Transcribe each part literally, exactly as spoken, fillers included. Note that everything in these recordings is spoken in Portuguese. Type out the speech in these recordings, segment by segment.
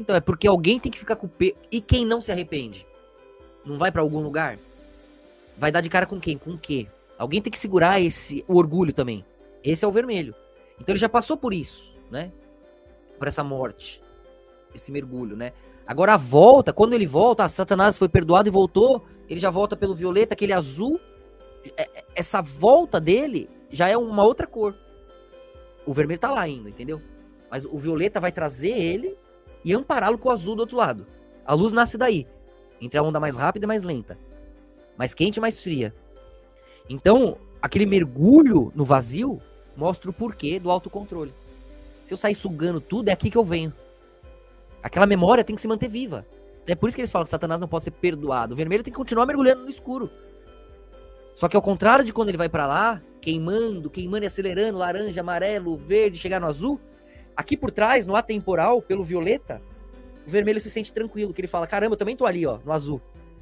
Então, é porque alguém tem que ficar com o peso. E quem não se arrepende? Não vai pra algum lugar? Vai dar de cara com quem? Com o quê? Alguém tem que segurar esse, o orgulho também. Esse é o vermelho. Então ele já passou por isso, né? Por essa morte. Esse mergulho, né? Agora a volta, quando ele volta, Satanás foi perdoado e voltou, ele já volta pelo violeta, aquele azul. Essa volta dele já é uma outra cor. O vermelho tá lá ainda, entendeu? Mas o violeta vai trazer ele e ampará-lo com o azul do outro lado. A luz nasce daí. Entre a onda mais rápida e mais lenta. Mais quente e mais fria. Então, aquele mergulho no vazio mostra o porquê do autocontrole. Se eu sair sugando tudo, é aqui que eu venho. Aquela memória tem que se manter viva. É por isso que eles falam que Satanás não pode ser perdoado. O vermelho tem que continuar mergulhando no escuro. Só que ao contrário de quando ele vai pra lá, queimando, queimando e acelerando, laranja, amarelo, verde, chegar no azul, aqui por trás, no atemporal, pelo violeta, o vermelho se sente tranquilo, que ele fala, caramba, eu também tô ali, ó, no azul.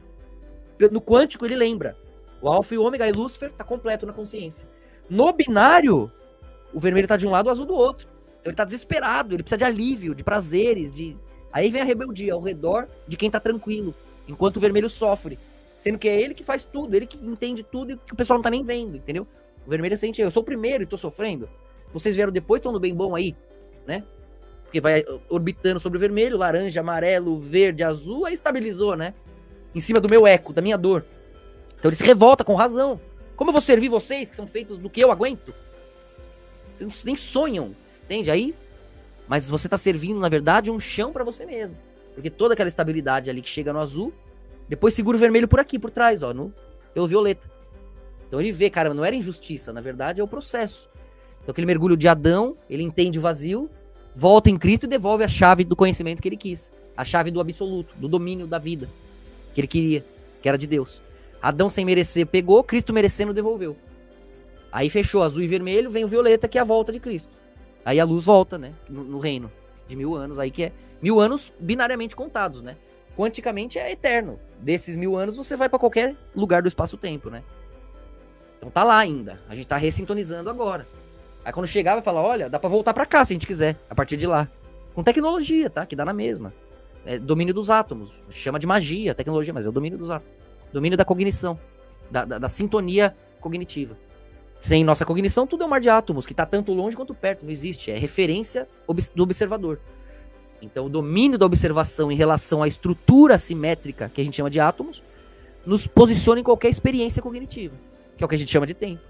No quântico ele lembra. O alfa e o ômega e Lúcifer tá completo na consciência. No binário, o vermelho tá de um lado, o azul do outro. Então ele tá desesperado, ele precisa de alívio, de prazeres, de... Aí vem a rebeldia ao redor de quem tá tranquilo, enquanto o vermelho sofre. Sendo que é ele que faz tudo, ele que entende tudo e que o pessoal não tá nem vendo, entendeu? O vermelho sente, eu sou o primeiro e tô sofrendo. Vocês vieram depois, estão no bem bom aí, né? Porque vai orbitando sobre o vermelho, laranja, amarelo, verde, azul, aí estabilizou, né? Em cima do meu eco, da minha dor. Então ele se revolta com razão. Como eu vou servir vocês, que são feitos do que eu aguento? Vocês nem sonham, entende? Aí, mas você tá servindo, na verdade, um chão pra você mesmo. Porque toda aquela estabilidade ali que chega no azul, depois segura o vermelho por aqui, por trás, ó, no, pelo violeta. Então ele vê, cara, não era injustiça, na verdade é o processo. Então aquele mergulho de Adão, ele entende o vazio, volta em Cristo e devolve a chave do conhecimento que ele quis. A chave do absoluto, do domínio da vida, que ele queria, que era de Deus. Adão sem merecer pegou, Cristo merecendo devolveu. Aí fechou azul e vermelho, vem o violeta, que é a volta de Cristo. Aí a luz volta, né, no, no reino de mil anos, aí que é mil anos binariamente contados, né. Quanticamente é eterno. Desses mil anos você vai pra qualquer lugar do espaço-tempo, né? Então tá lá ainda. A gente tá ressintonizando agora. Aí quando chegar vai falar, olha, dá pra voltar pra cá se a gente quiser, a partir de lá. Com tecnologia, tá? Que dá na mesma. É domínio dos átomos. Chama de magia, tecnologia, mas é o domínio dos átomos. Domínio da cognição. Da, da, da sintonia cognitiva. Sem nossa cognição, tudo é um mar de átomos, que tá tanto longe quanto perto. Não existe. É referência do observador. Então, o domínio da observação em relação à estrutura simétrica, que a gente chama de átomos, nos posiciona em qualquer experiência cognitiva, que é o que a gente chama de tempo.